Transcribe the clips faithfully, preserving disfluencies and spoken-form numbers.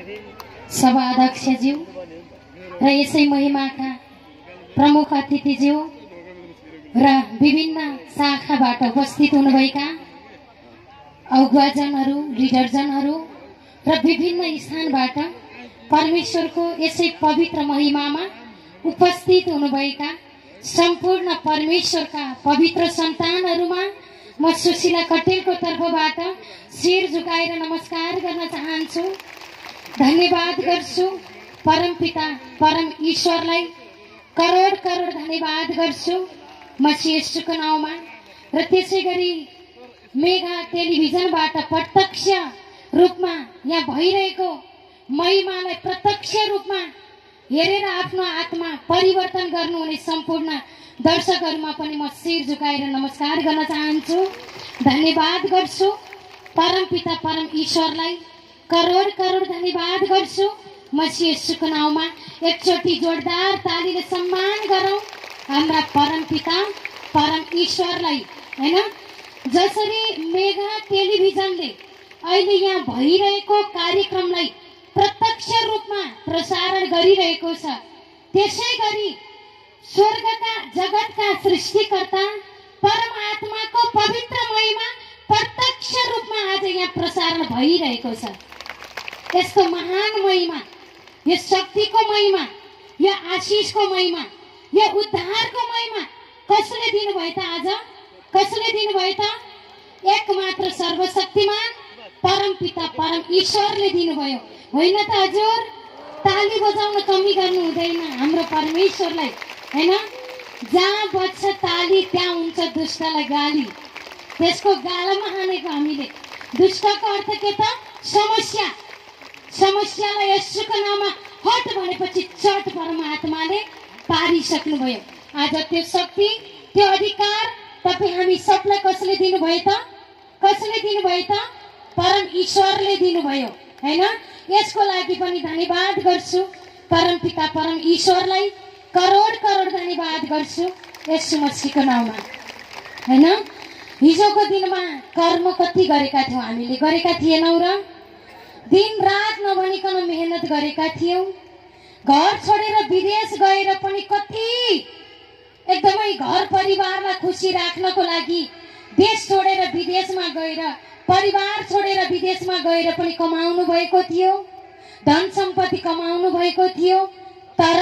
सभाध्यक्षज्यू र यसै महिमाका प्रमुख अतिथिज्यू र विभिन्न शाखाबाट उपस्थित हुनुभएका अगुवाजनहरू, लिडरजनहरू र विभिन्न स्थानबाट परमेश्वरको यसै पवित्र महिमामा उपस्थित हुनुभएका सम्पूर्ण परमेश्वरका पवित्र सन्तानहरूमा म सुशीला कटेलको तर्फबाट शिर झुकाएर नमस्कार गर्न चाहन्छु। धन्यवाद गर्छु परमपिता परम ईश्वरलाई, करोड करोड धन्यवाद गर्छु मसीह येशूको नाउँमा। र त्यसै गरी मेगा टेलिभिजनबाट प्रत्यक्ष रूपमा यहाँ भइरहेको महिमालाई प्रत्यक्ष रूपमा हेरेर आफ्नो आत्मा परिवर्तन गर्नुहुने सम्पूर्ण दर्शकहरूमा पनि म शिर झुकाएर नमस्कार गर्न चाहन्छु। धन्यवाद गर्छु परमपिता परम ईश्वरलाई, करोड करोड धन्यवाद गर्छु मसीह येशूको नाउँमा। एकचोटि जोरदार तालीले सम्मान गरौँ हाम्रा परमपिता परम ईश्वरलाई, हैन। जसरी मेगा टेलिभिजनले अहिले यहाँ भइरहेको कार्यक्रमलाई प्रत्यक्ष रूपमा प्रसारण गरिरहेको छ, त्यसै गरी स्वर्गका जगतका सृष्टिकर्ता परमात्माको पवित्र महिमा प्रत्यक्ष रूपमा आज यहाँ प्रसारण भइरहेको छ। यस्तो महान महिमा, यो शक्तिको महिमा, यो आशिषको महिमा, यो उद्धारको महिमा कसले दिनुभयो त? आज कसले दिनुभयो त? एकमात्र सर्वशक्तिमान परमपिता परम ईश्वरले दिनुभयो, होइन त हजुर? ताली बजाउन कमी गर्नु हुँदैन हाम्रो परमेश्वरलाई, हैन। जहाँ बज्छ ताली त्यहाँ हुन्छ दुष्टलाई गाली। त्यसको गालामा हानेको हामीले। दुष्टको अर्थ के त? समस्या। समस्यालाई येशूको नाममा हट भनेपछि चट परमात्माले पारिसक्नुभयो। आज त्यो शक्ति, त्यो अधिकार तपाईँ हामी सबलाई कसले दिनुभयो त? कसले दिनुभयो त? परम ईश्वरले दिनुभयो, हैन। यसको लागि पनि धन्यवाद गर्छु परमपिता परम ईश्वरलाई, करोड करोड धन्यवाद गर्छु येशू मसीहको नाउँमा, हैन। हिजोको दिनमा कर्म कति गरेका थियौँ हामीले? गरेका थिएनौँ र? दिन रात नभनिकन मेहनत गरेका थियौँ। घर छोडेर विदेश गएर पनि कति एकदमै घर परिवारलाई खुसी राख्नको लागि देश छोडेर विदेशमा गएर, परिवार छोडेर विदेशमा गएर पनि कमाउनु भएको थियो, धन सम्पत्ति कमाउनु भएको थियो। तर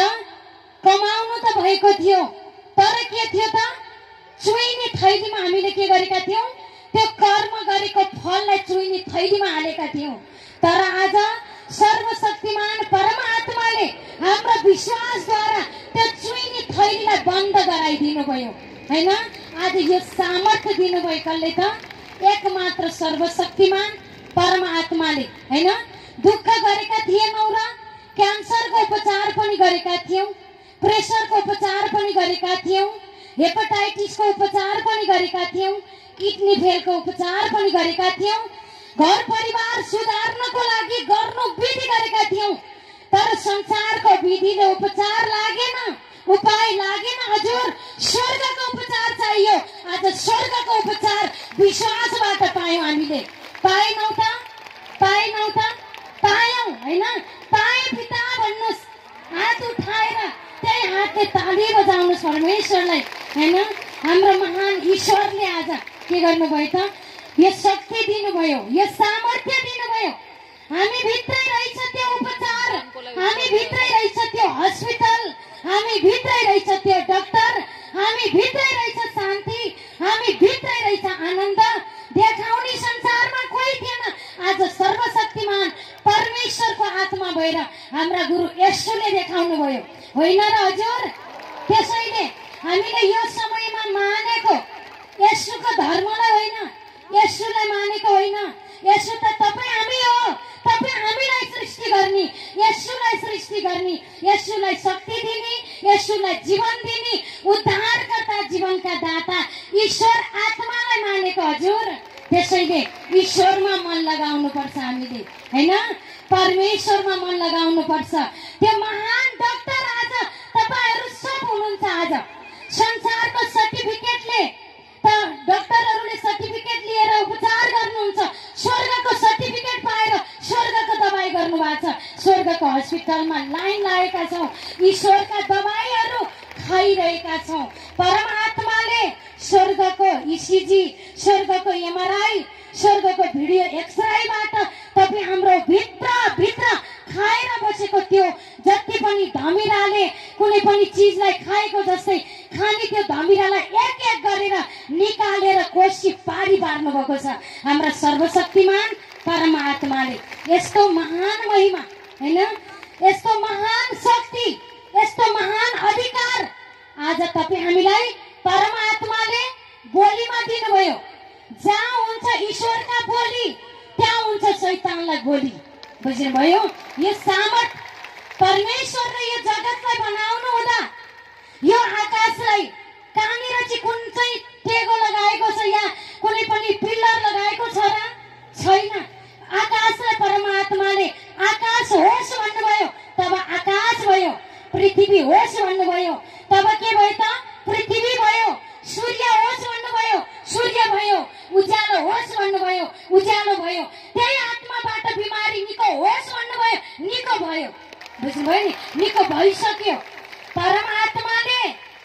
कमाउनु त भएको थियो, तर के थियो त? चुइने थैलीमा हामीले के गरेका थियौँ? त्यो कर्म गरेको फललाई चुइने थैलीमा हालेका थियौँ। तर आज सर्वशक्तिमान परमात्माले हाम्रो विश्वासद्वारा त्यो चुइने थैलीलाई बन्द गराइदिनु भयो, हैन। आज यो सामर्थ्य दिनुभयो कसले त? एकमात्र सर्वशक्तिमान परमात्माले, हैन। दुःख गरेका थिएनौँ र? क्यान्सरको उपचार पनि गरेका थियौँ, प्रेसरको उपचार पनि गरेका थियौँ, हेपाटाइटिसको उपचार पनि गरेका थियौँ, किडनी फेलको उपचार पनि गरेका थियौँ, घर परिवार सुधार्नको लागि गर्नु विधि गरेका थियौँ। तर संसारको विधिले उपचार लागेन, उपाय लागेन हजुर। स्वर्गको उपचार चाहियो। आज स्वर्गको उपचार विश्वासबाट पायौँ हामीले। पाएनौँ त? पाएनौँ त? पायौँ, हैन। पाए पिता भन्नुहोस्, हात उठाएर त्यही हातले ताली बजाउनुहोस् परमेश्वरलाई, हैन। हाम्रो महान ईश्वरले आज के गर्नुभयो त? यो शक्ति दिनुभयो, यो सामर्थ्य दिनुभयो। हामी भित्रै रहेछ त्यो उपचार, हामी भित्रै रहेछ त्यो हस्पिटल, हामी भित्रै रहेछ त्यो डाक्टर, हामी भित्रै रहेछ शान्ति, हामी भित्रै रहेछ आनन्द। देखाउने संसारमा कोही थिएन। आज सर्वशक्तिमान परमेश्वरको आत्मा भएर हाम्रा गुरु येशूले देखाउनु भयो, होइन र हजुर? त्यसैले हामीले यो समयमा मानेको येशूको धर्मलाई होइन, येशूलाई मानेको होइन। येशू त तपाईँ हामी हो, तपाईँ हामीलाई सृष्टि गर्ने, येशूलाई सृष्टि गर्ने, येशूलाई शक्ति दिने, येशूलाई जीवन दिने, उद्धारकर्ता जीवनका दाता ईश्वर आत्मालाई मानेको हजुर। त्यसैले ईश्वरमा मन लगाउनु पर्छ हामीले, हैन। परमेश्वरमा मन लगाउनु पर्छ। त्यो महान डाक्टर आज तपाईहरू सब हुनुहुन्छ। आज संसारको सर्टिफिकेटले त डाक्टरहरूले सर्टिफिकेट लिएर उपचार गर्नुहुन्छ, स्वर्गको सर्टिफिकेट पाएर स्वर्गको दबाई गर्नु भएको छ, स्वर्गको हस्पिटलमा लाइन लागेका छौँ, ईश्वरका दबाईहरू खाइरहेका छौँ। परमात्माले स्वर्गको इसिजी, स्वर्गको एमआरआई, स्वर्गको भिडियो एक्सरेबाट तपाईँ हाम्रो भित्र भित्र खाएर बसेको त्यो जति पनि धमिराले कुनै पनि चिजलाई खाएको जस्तै खाने त्यो धमिरालाई एक एक गरेर निकालेर कोसी पारी पार्नु भएको छ हाम्रा सर्वशक्तिमान परमात्माले। यस्तो महान महिमा हैन, यस्तो महान शक्ति, यस्तो महान अधिकार आज तपाईँ हामीलाई परमात्माले बोलीमा दिनुभयो। जहाँ हुन्छ ईश्वरका बोली, त्यहाँ हुन्छ शैतानलाई गोली। बुझ्नुभयो? यो सामर्थ परमेश्वरले यो जगतलाई बनाउनु हुँदा यो आकाशलाई कहाँनिर चाहिँ कुन चाहिँ टेगो लगाएको छ या कुनै पनि पिल्लर लगाएको छ र? छैन। आकाशलाई परमात्माले आकाश होस् भन्नुभयो तब आकाश भयो, पृथ्वी होस् भन्नुभयो तब के भयो त? पृथ्वी भयो। सूर्य होस् भन्नुभयो, सूर्य भयो। उज्यालो होस् भन्नुभयो, उज्यालो भयो। त्यही आत्माबाट बिमारी निको होस् भन्नुभयो, निको भयो। बुझ्नुभयो नि? निको भइसक्यो। परमात्माले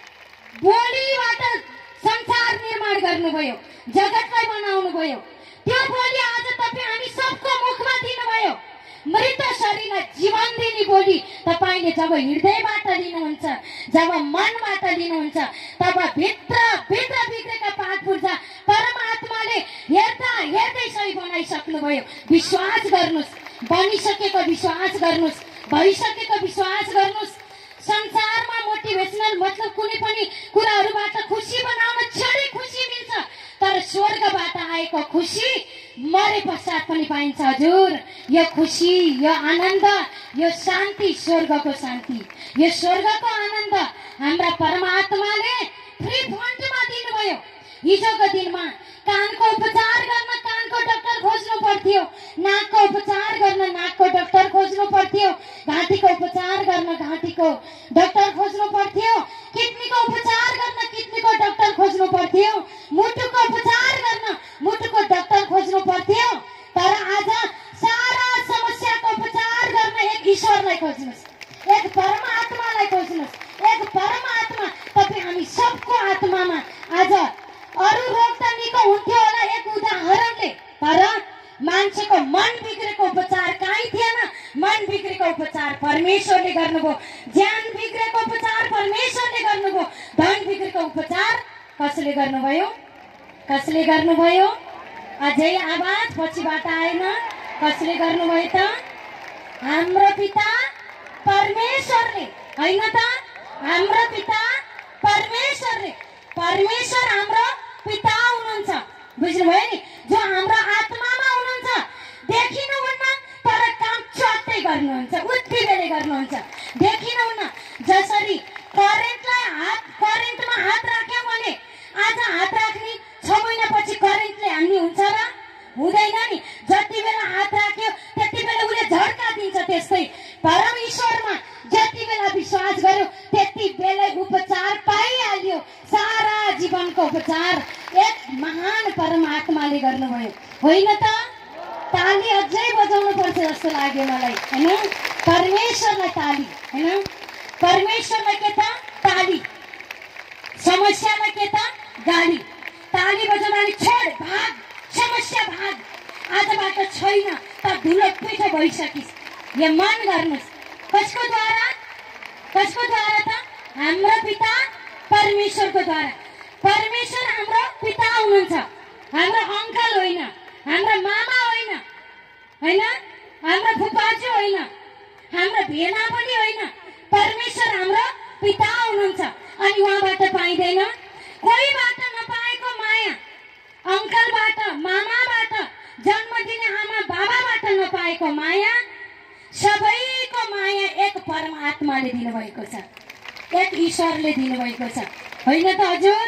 बोलीबाट संसार निर्माण गर्नुभयो, जगतलाई बनाउनु भयो। त्यो बोली आज तपाईँ हामी सबको मुखमा दिनुभयो। मृत शरीरलाई जीवन दिने बोली तपाईले जब हृदयबाट लिनुहुन्छ, जब मनबाट लिनुहुन्छ, तब भित्र भित्र बिग्रेका पाठ पूर्जा परमात्माले हेर्दा हेर्दै सही बनाइसक्नुभयो। विश्वास गर्नुस्, बनिसकेको विश्वास गर्नुस्, भइसकेको विश्वास गर्नुस्। संसारमा मोटिभेशनल मतलब कुनै पनि कुराहरूबाट खुसी बनाउन क्षणिक खुसी मिल्छ, तर स्वर्गबाट आएको खुसी मरे पश्चात पनि पाइन्छ। हजुर, यो खुसी, यो आनन्द, यो शान्ति स्वर्गको शान्ति, यो स्वर्गको आनन्द हाम्रा परमात्माले फ्री फन्डमा दिनुभयो। हिजोको दिनमा कानको उपचार गर्न कानको डाक्टर खोज्नु पर्थ्यो, नाकको उपचार गर्न नाकको डाक्टर खोज्नु पर्थ्यो, घाँटीको उपचार गर्न घाँटीको डाक्टर खोज्नु पर्थ्यो, किडनीको उपचार गर्न किडनीको डाक्टर खोज्नु पर्थ्यो, मुटुको उपचार गर्न मुटुको डाक्टर खोज्नु पर्थ्यो। तर आज सारा समस्याको उपचार गर्न एक ईश्वरलाई खोज्नुस्, एक परमात्मालाई खोज्नुस्, एक परमात्मा। तपाईँ हामी सबको आत्मामा आज अरू रोग त निको हुन्थ्यो होला एक उदाहरणले, तर मान्छेको मन बिग्रेको उपचार कहीँ थिएन। मन बिग्रेको उपचार परमेश्वरले गर्नुभयो, ज्यान बिग्रेको उपचार परमेश्वरले गर्नुभयो, धन बिग्रेको उपचार कसले गर्नुभयो? कसले गर्नुभयो? अझै आवाज पछिबाट आएन। कसले गर्नुभयो त? हाम्रो पिता परमेश्वरले, होइन त? हाम्रो पिता परमेश्वरले। परमेश्वर हाम्रो पिता हुनुहुन्छ। बुझ्नुभयो नि? जो हाम्रो आत्मामा हुनुहुन्छ, देखिनुहुन्न तर काम चट्टै गर्नुहुन्छ, उति बेलै गर्नुहुन्छ। देखिनुहुन्न, जसरी करेन्टलाई हात करेन्टमा हात राख्यौँ भने आज हात राख्ने छ महिनापछि करेन्टले हान्ने हुन्छ र? हुँदैन नि। जति बेला हात राख्यो त्यति बेला उसले झड्का दिन्छ। त्यस्तै परमेश्वरमा जति बेला विश्वास गर्यो त्यति बेला उपचार पाइहाल्यो। सारा जीवनको उपचार एक महान परमात्माले गर्नुभयो, होइन त? ताली अझै बजाउनु पर्छ जस्तो लाग्यो मलाई, होइन? परमेश्वरलाई ताली, होइन? परमेश्वरलाई के त? ताली। समस्यालाई के त? गाली। ताली बजाउन छोड, भाग, समस्या भाग। आजबाट छैन त धुलो पिठो भइसकिस्। यो मन गर्नुस्। कसको द्वारा? कसको द्वारा त? हाम्रो पिता परमेश्वरको द्वारा। परमेश्वर हाम्रो पिता हुनुहुन्छ, हाम्रो अङ्कल होइन, हाम्रो मामा होइन, होइन? हाम्रो फुपाजु होइन, हाम्रो भेना पनि होइन। परमेश्वर हाम्रो पिता हुनुहुन्छ। अनि उहाँबाट पाइँदैन? कोहीबाट नपाएको माया, अङ्कलबाट, मामाबाट, जन्म दिने आमा बाबाबाट नपाएको माया, सबैको माया एक परमात्माले दिनुभएको छ, एक ईश्वरले दिनुभएको छ, होइन त हजुर?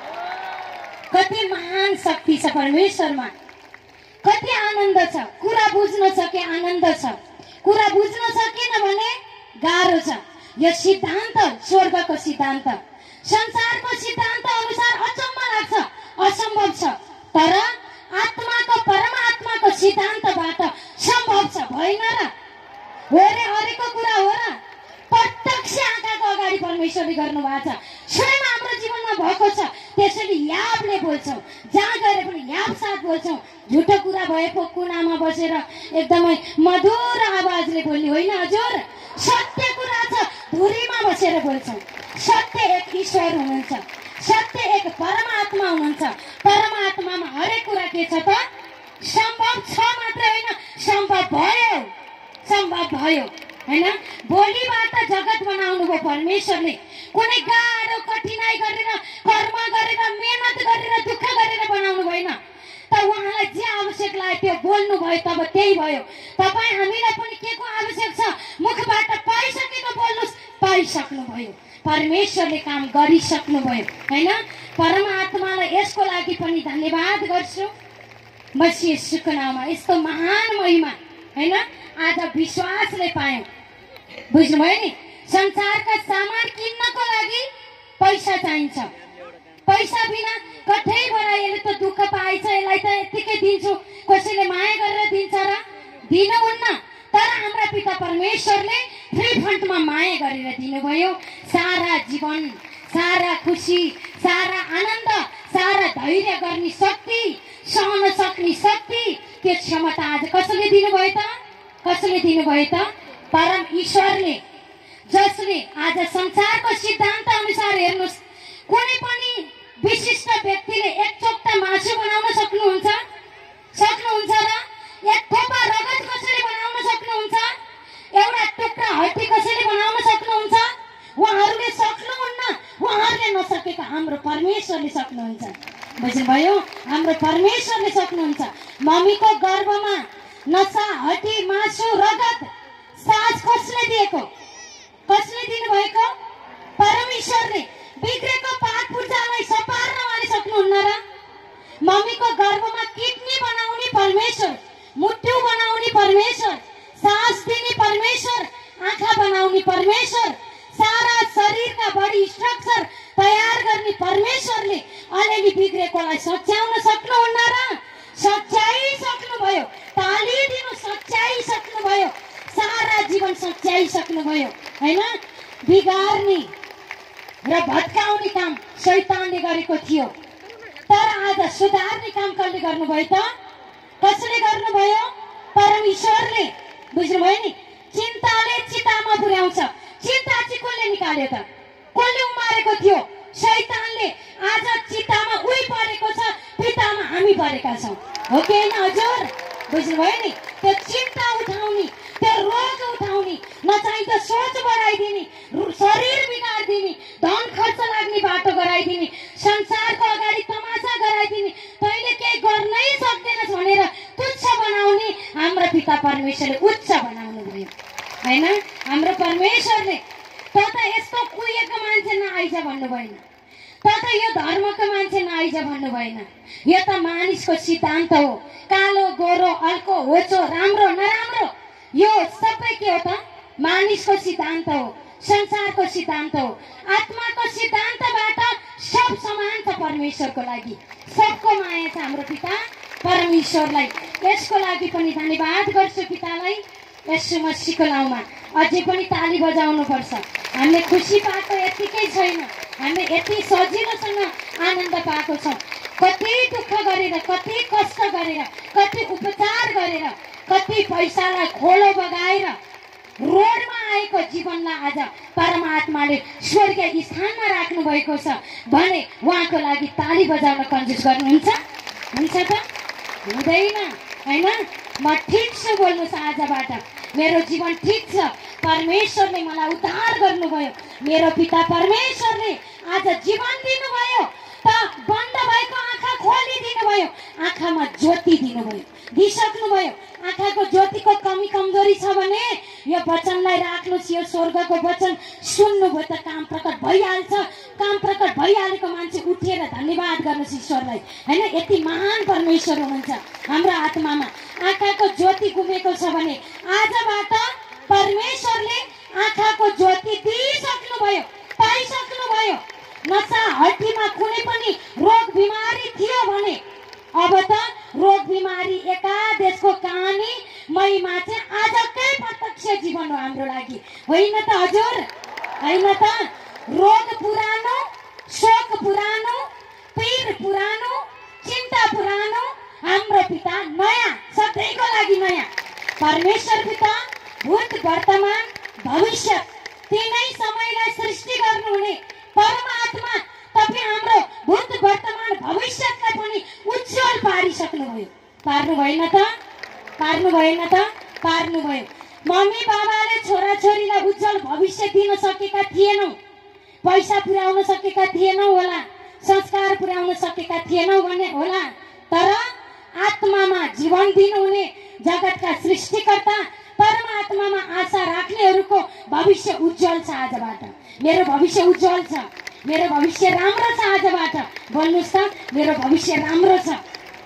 कति महान शक्ति छ परमेश्वरमा, कति आनन्द छ। कुरा बुझ्न सके आनन्द छ, कुरा बुझ्न सकेन भने गाह्रो छ। यो सिद्धान्त स्वर्गको सिद्धान्त, संसारको सिद्धान्त अनुसार अचम्म लाग्छ, असम्भव छ। तर आत्माको परमात्माको सिद्धान्तबाट सम्भव छ, भएन र? हो रे, हरेको कुरा हो र। प्रत्यक्ष आँखाको अगाडि परमेश्वरले गर्नु भएको छ, स्वयं हाम्रो जीवनमा भएको छ। त्यसैले याबले बोल्छौँ, जहाँ गएर पनि याब साथ बोल्छौँ। झुटो कुरा भए पो कुनामा बसेर एकदमै मधुर आवाजले बोल्ने होइन हजुर। सत्य कुरा छ, धुरीमा बसेर बोल्छौँ। सत्य एक ईश्वर हुनुहुन्छ, सत्य एक परमात्मा हुनुहुन्छ। परमात्मामा हरेक कुरा के छ त? सम्भव छ मात्रै होइन, सम्भव भयो, सम्भव भयो हैन। भोलिबाट जगत बनाउनु भयो परमेश्वरले। कुनै गाह्रो कठिनाई गरेर, कर्म गरेर, मेहनत गरेर, दुःख गरेर बनाउनु भएन। त उहाँलाई जे आवश्यक लाग्यो त्यो बोल्नु भयो, तब त्यही भयो। तपाईँ हामीलाई पनि के को आवश्यक छ? मुखबाट पाइसकेको बोल्नुस्, पाइसक्नु भयो। परमेश्वरले काम गरिसक्नु भयो हैन। परमात्मालाई यसको लागि पनि धन्यवाद गर्छु। मसीह येशूको नाममा यस्तो महान महिमा हैन आज विश्वासले पायौँ। बुझ्नुभयो नि? संसारका सामान किन्नको लागि पैसा चाहिन्छ। पैसा बिना कठैबाट यसले त दुःख पाएछ, यसलाई त यतिकै दिन्छु, कसैले माया गरेर दिन्छ र? दिनुहुन्न। तर हाम्रा पिता परमेश्वरले फ्री फन्डमा माया गरेर दिनुभयो। सारा जीवन, सारा खुसी, सारा आनन्द, सारा धैर्य गर्ने शक्ति, सहन सक्ने शक्ति, त्यो क्षमता आज कसले दिनुभयो त? कसले दिनुभयो त? परम ईश्वरले, जसले आज संसारको सिद्धान्त अनुसार हेर्नुहोस्, कुनै पनि विशिष्ट व्यक्तिले एक चोक्टा मासु बनाउन सक्नुहुन्छ? सक्नुहुन्छ र? एक थोपा रगत कसैले बनाउन सक्नुहुन्छ? एउटा टुक्रा हड्डी कसैले बनाउन सक्नुहुन्छ? उहाँहरूले सक्नुहुन्न। उहाँहरूले नसकेको हाम्रो परमेश्वरले सक्नुहुन्छ। बुझ्नुभयो? हाम्रो परमेश्वरले सक्नुहुन्छ। मम्मीको गर्भमा नसा, हड्डी, मासु, रगत, सास कसले दिएको? कसले दिनुभएको? परमेश्वरले। बिग्रेको पाठ पूजालाई सपार्न उहाँले सक्नुहुन्न र? मम्मीको गर्भमा किडनी बनाउने परमेश्वर, मुटु बनाउने परमेश्वर, सास दिने परमेश्वर, आँखा बनाउने परमेश्वर, सारा शरीरका बडी स्ट्रक्चर तयार गर्ने परमेश्वरले अलिअलि बिग्रेकोलाई सच्याउन सक्नुहुन्न र? सच्याइ सक्नुभयो। ताली दिनु, सच्याइ सक्नुभयो। सारा जीवन सच्याइ सक्नुभयो हैन। बिगार्ने र भत्काउने काम शैतानले गरेको थियो, तर आज सुधार्ने काम कसले गर्नुभयो त? कसले गर्नुभयो? परमेश्वरले। बुझ्नुभयो नि? चिन्ताले चितामा पुर्याउँछ। चिन्ता चाहिँ कसले निकाल्यो त? कसले उमारेको थियो? शैतानले। आज चितामा उही परेको छ, पितामा हामी परेका छौँ, हो कि होइन हजुर? बुझ्नुभयो नि? त्यो चिन्ता उठाउने, त्यो रोग उठाउने, नचाहिँ त सोच बढाइदिने, शरीर बिगारिदिने, धन खर्च लाग्ने बाटो गराइदिने, संसारको अगाडि तमासा गराइदिने, तैँले केही गर्नै सक्दैनस् भनेर तुच्छ बनाउने हाम्रो पिता परमेश्वरले उच्च बनाउनु भयो हैन। हाम्रो परमेश्वरले त त यस्तो कुहिएको मान्छे नआइज भन्नु भएन, त त यो धर्मको मान्छे नआइज भन्नु भएन। यो त मानिसको सिद्धान्त हो। कालो गोरो, अल्को होचो, राम्रो नराम्रो, यो सबै के हो त? मानिसको सिद्धान्त हो, संसारको सिद्धान्त हो। आत्माको सिद्धान्तबाट सब समान छ परमेश्वरको लागि। सबको माया छ हाम्रो पिता परमेश्वरलाई। यसको लागि पनि धन्यवाद गर्छु पितालाई येशू मसीहको नाममा। अझै पनि ताली बजाउनु पर्छ। हामीले खुसी पाएको यतिकै छैन, हामीले यति सजिलोसँग आनन्द पाएको छौँ। कति दुःख गरेर, कति कष्ट गरेर, कति उपचार गरेर, कति पैसालाई खोलो बगाएर रोडमा आएको जीवनलाई आज परमात्माले स्वर्गीय स्थानमा राख्नु भएको छ भने उहाँको लागि ताली बजाउन कन्जुस गर्नुहुन्छ? हुन्छ त? हुँदैन हैन। म ठिक छु बोल्नुहोस् आजबाट। मेरो जीवन ठिक छ, परमेश्वरले मलाई उद्धार गर्नुभयो। मेरो पिता परमेश्वरले आज जीवन दिनुभयो, त बन्द भएको आँखा खोलिदिनु भयो, आँखामा ज्योति दिनुभयो, दिइसक्नुभयो। आँखाको ज्योतिको कमी कमजोरी छ भने यो वचनलाई राख्नुहोस्। यो स्वर्गको वचन सुन्नुभयो त काम प्रकट भइहाल्छ। काम प्रकट भइहालेको मान्छे उठेर धन्यवाद गर्नुहोस् ईश्वरलाई हैन। यति महान परमेश्वर हुनुहुन्छ हाम्रो आत्मामा। आँखाको ज्योति गुमेको छ भने आजबाट परमेश्वरले आँखाको ज्योति दिइसक्नुभयो, पाइसक्नुभयो। नसा, हड्डीमा कुनै पनि रोग बिमारी थियो भने अब त रोग बिमारी एका देशको कहानी महिमा चाहिँ आजकै प्रत्यक्ष भविष्य जीवन हो हाम्रो लागि, होइन त हजुर? होइन त? रोग पुरानो, शोक पुरानो, पीर पुरानो, चिन्ता पुरानो, हाम्रो पिता नयाँ, सधैँको लागि नयाँ। परमेश्वर पिता भूत वर्तमान भविष्य तीनै समयलाई सृष्टि गर्नुहुने परमात्मा तपाईँ हाम्रो भूत वर्तमान भविष्यलाई पनि उज्जवल पारिसक्नुभयो। पार्नु भएन त? पार्नु भएन त? पार्नु भयो। मम्मी बाबाले छोराछोरीलाई उज्जवल भविष्य दिन सकेका थिएनौ, पैसा पुर्याउन सकेका थिएनौ होला, संस्कार पुर्याउन सकेका थिएनौ भने होला, तर आत्मामा जीवन दिनुहुने जगतका सृष्टिकर्ता परमात्मामा आशा राख्नेहरूको भविष्य उज्जवल छ। आजबाट मेरो भविष्य उज्जवल छ, मेरो भविष्य राम्रो छ। आजबाट बोल्नुस् त, मेरो भविष्य राम्रो छ।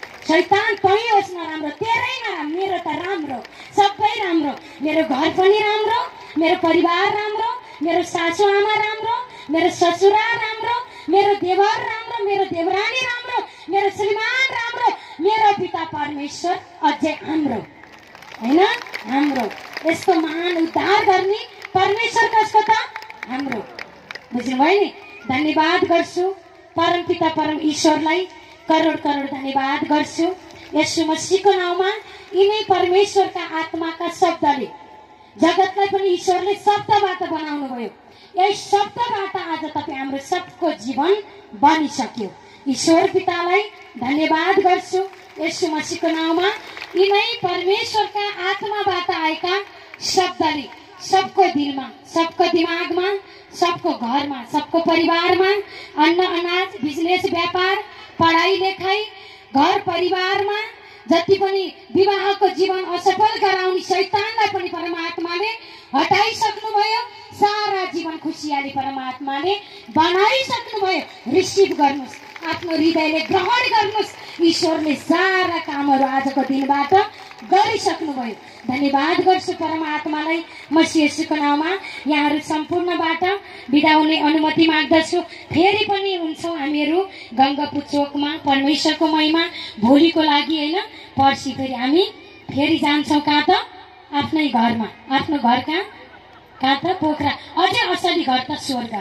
शैतान कहीँ होस् नराम्रो, तेरै नराम्रो, मेरो त राम्रो, सबै राम्रो। मेरो घर पनि राम्रो, मेरो परिवार राम्रो, मेरो सासू आमा राम्रो, मेरो ससुरा राम्रो, मेरो देवर राम्रो, मेरो देवरानी राम्रो, मेरो श्रीमान राम्रो, मेरो पिता परमेश्वर अझै हाम्रो, होइन हाम्रो। यस्तो महान उद्धार गर्ने परमेश्वर कसको त? हाम्रो। बुझ्नुभयो नि? धन्यवाद गर्छु परमपिता परम ईश्वरलाई, करोड करोड धन्यवाद गर्छु। यीशु मसीहको नाउँमा यिनै परमेश्वरका आत्माका शब्दले जगतलाई पनि ईश्वरले शब्दबाट बनाउनु भयो। यही शब्दबाट आज तपाईँ हाम्रो सबको जीवन बनिसक्यो। ईश्वर पितालाई धन्यवाद गर्छु यीशु मसीहको नाउँमा। यिनै परमेश्वरका आत्माबाट आएका शब्दले सबको दिलमा, सबको दिमागमा, सबको घरमा, सबको परिवारमा अन्न अनाज, बिजनेस, व्यापार, पढाइ लेखाइ, घर परिवारमा जति पनि विवाहको जीवन असफल गराउने शैतानलाई पनि परमात्माले हटाइसक्नुभयो। सारा जीवन खुसियाली परमात्माले बनाइसक्नुभयो। रिसिभ गर्नुहोस्, आफ्नो हृदयले ग्रहण गर्नुहोस्। ईश्वरले सारा कामहरू आजको दिनबाट गरिसक्नुभयो। धन्यवाद गर्छु परमात्मालाई। मसीह येशूको नाउँमा यहाँहरू सम्पूर्णबाट बिदा हुने अनुमति माग्दछु। फेरि पनि हुन्छौँ हामीहरू गङ्गापु चोकमा परमेश्वरको महिमा भोलिको लागि, होइन? पर्सि फेरि हामी फेरि जान्छौँ कहाँ त? आफ्नै घरमा। आफ्नो घर कहाँ? कहाँ त? पोखरा। अझै असली घर त स्वर्ग।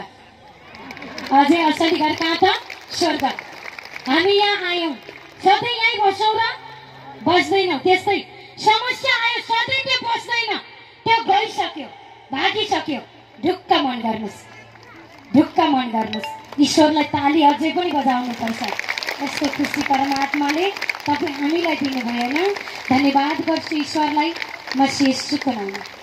अझै असली घर कहाँ त? स्वर्ग। हामी यहाँ आयौँ, सधैँ यहीँ बस्छौँ र बस्दैनौँ। त्यस्तै समस्या आयो, सधैँ त्यो बस्दैन, त्यो गइसक्यो, भागिसक्यो। ढुक्क मन गर्नुहोस्, ढुक्क मन गर्नुहोस्। ईश्वरलाई ताली अझै पनि बजाउनु पर्छ। यस्तो खुसी परमात्माले तपाईँ हामीलाई दिनुभयो, होइन? धन्यवाद गर्छु ईश्वरलाई मसीह येशूको नाममा।